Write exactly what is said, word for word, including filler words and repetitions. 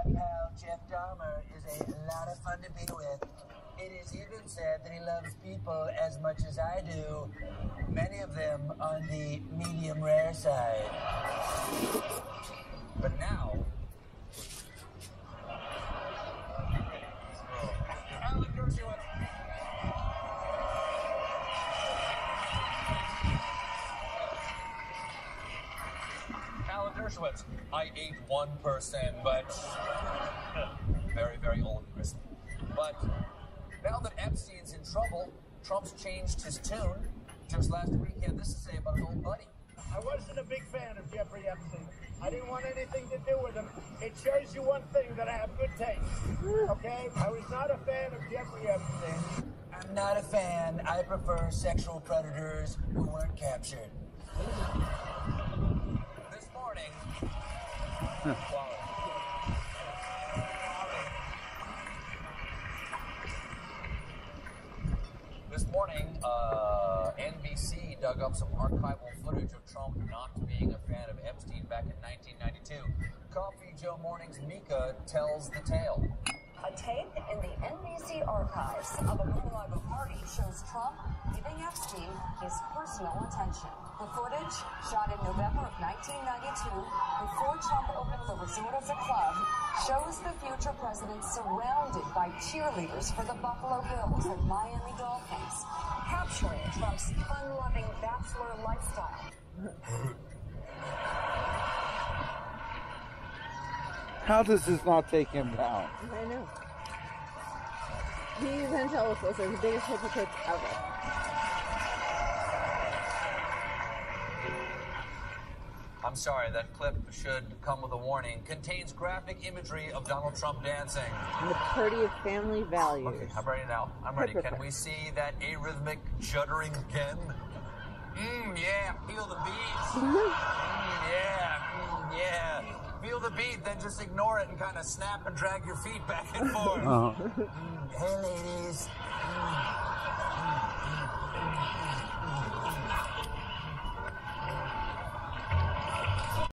pal Jeff Dahmer is a lot of fun to be with. It is even said that he loves people as much as I do, many of them on the medium rare side. But now, Alan Dershowitz. Alan Dershowitz. I ate one person, but very, very old person. But now that Epstein's in trouble, Trump's changed his tune. Just last week, he had this to say about an old buddy. I wasn't a big fan of Jeffrey Epstein. I didn't want anything to do with him. It shows you one thing, that I have good taste. Okay? I was not a fan of Jeffrey Epstein. I'm not a fan. I prefer sexual predators who weren't captured. This morning... This morning, uh, N B C dug up some archival footage of Trump not being a fan of Epstein back in nineteen ninety-two. Coffee Joe Morning's Mika tells the tale. A tape in the N B C archives of a Mar-a-Lago party shows Trump giving Epstein his personal attention. The footage, shot in November of nineteen ninety-two, before Trump opened the resort as a club, shows the future president surrounded by cheerleaders for the Buffalo Bills and Miami Dolphins, capturing Trump's fun-loving bachelor lifestyle. How does this not take him down? I know. He evangelicals are the biggest hypocrites ever. I'm sorry, that clip should come with a warning. Contains graphic imagery of Donald Trump dancing. And the party of family values. Okay, I'm ready now. I'm ready. Hypocrite. Can we see that arrhythmic juddering again? Mmm, yeah, feel the beats. mm, yeah, mm, yeah. Feel the beat, then just ignore it and kind of snap and drag your feet back and forth. Uh-huh. mm, hey, ladies.